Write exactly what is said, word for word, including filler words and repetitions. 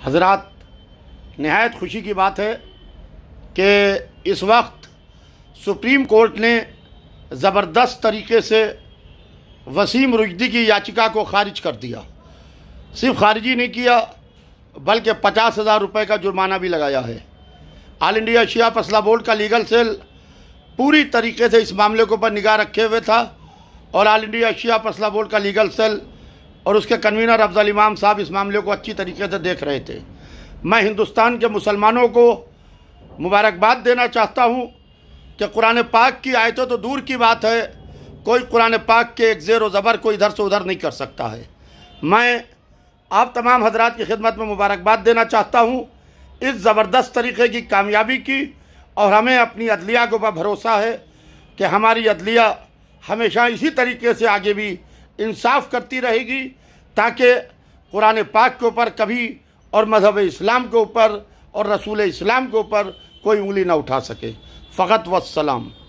हज़रात, नहायत खुशी की बात है कि इस वक्त सुप्रीम कोर्ट ने ज़बरदस्त तरीके से वसीम रुश्दी की याचिका को खारिज कर दिया। सिर्फ खारिज ही नहीं किया बल्कि पचास हज़ार रुपये का जुर्माना भी लगाया है। ऑल इंडिया शिया फैसला बोर्ड का लीगल सेल पूरी तरीके से इस मामले के ऊपर निगाह रखे हुए था और ऑल इंडिया शिया फैसला बोर्ड का लीगल सेल और उसके कन्वीनर अफजल इमाम साहब इस मामले को अच्छी तरीके से देख रहे थे। मैं हिंदुस्तान के मुसलमानों को मुबारकबाद देना चाहता हूँ कि कुरान पाक की आयतों तो दूर की बात है, कोई कुरान पाक के एक ज़ेर व ज़बर को इधर से उधर नहीं कर सकता है। मैं आप तमाम हजरात की खिदमत में मुबारकबाद देना चाहता हूँ इस ज़बरदस्त तरीक़े की कामयाबी की, और हमें अपनी अदलिया के ऊपर भरोसा है कि हमारी अदलिया हमेशा इसी तरीके से आगे भी इंसाफ करती रहेगी ताकि कुरान पाक के ऊपर कभी और मज़हब इस्लाम के ऊपर और रसूल इस्लाम के ऊपर कोई उंगली ना उठा सके। फ़क़त वस्सलाम।